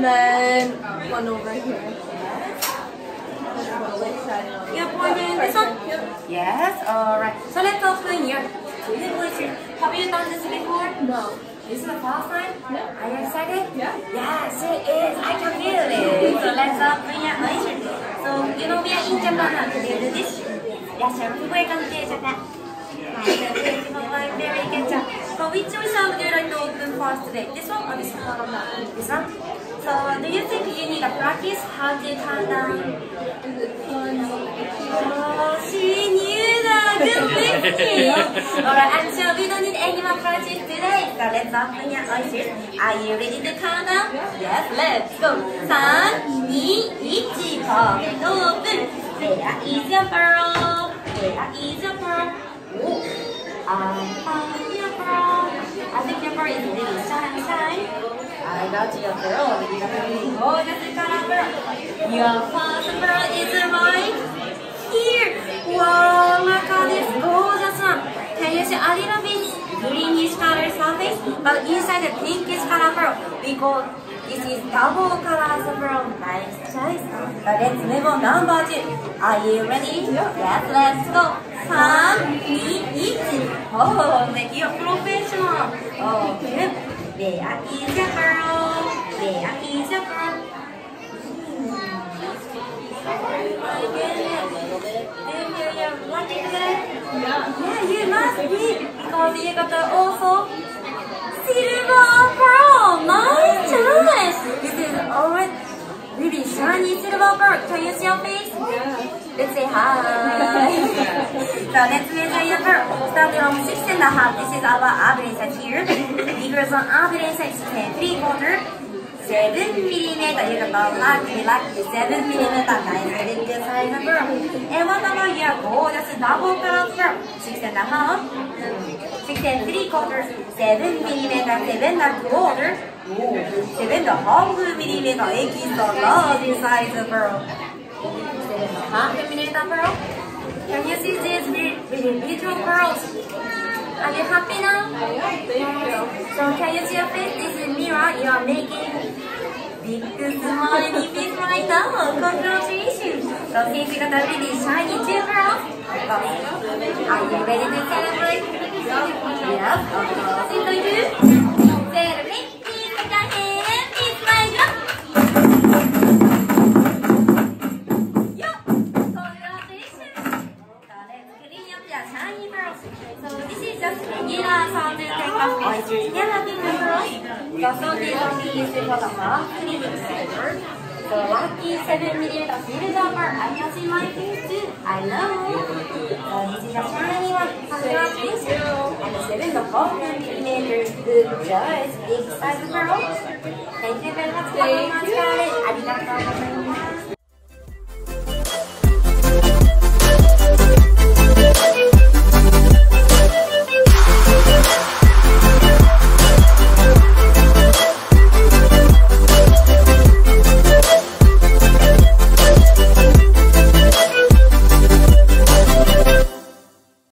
then one over here. You're pointing this one? Yep. Yes, alright. So let's open here. Have you done this before? No. This is the first time? Yeah. Are you excited? Yeah. Yes, it is. I can feel it. So let's open your eyes. So you know we are in Japan and we do this. Yes, everywhere can do Japan. Very good job. So which one would you like to open first today? This one or this one? This one? So do you think you need a practice how to turn down? Is it fun? Oh, she knew that. Good thinking. Alright, I'm sure we don't need any more practice today. So let's open your eyes. Are you ready to count down? Yes, let's go. 3, 2, 1, perfect. Open. Where is your pearl? Where is your pearl? I found your pearl. I think your pearl is really shine. I got your pearl. You got a really gorgeous color pearl. Your first pearl is right here. Wow, look at this gorgeous one. Can you see a little bit greenish color surface, but inside the pinkish color pearl? Because this is double color pearl. Nice choice. But let's move on number 2. Are you ready? Yes, let's go. 3, 2, 1. Oh, like you're professional. Okay. Where is your pearl? Where is your pearl? Yeah, you must be because you got also silver pearl. Nice choice. This is already really shiny silver pearl. Can you see your face? Yeah. Let's say hi. So let's measure your pearl. Starting from 6.5. This is our average size here. Because on average size 3/4. 7mm, you got lucky 7mm, nice, very good size pearl. And what about your gorgeous double color pearl? 6.5, 6.75, 7mm, 7.25, 7.5mm, extra large size pearl. 7.5mm pearl. Can you see these really beautiful pearls? Are you happy now? Thank you. So can you see your face? This is mirror. You are making big smiley face right now. Congratulations. So since you got a really shiny tooth pearl, are you ready to celebrate? Yep. Since I do, celebrate. Please take a hand. Please smile up. Yup. Congratulations. So let's clean up your shiny pearls. So this is just regular solid type of oysters. They're happy pearls. The salt is only used for the half cleaning flavor. So lucky 7mm silver pearl. I can see my face too. I know. So this is a shiny one. Congratulations. And 7.5mm good choice. Big size pearl. Thank you very much. Arigatou.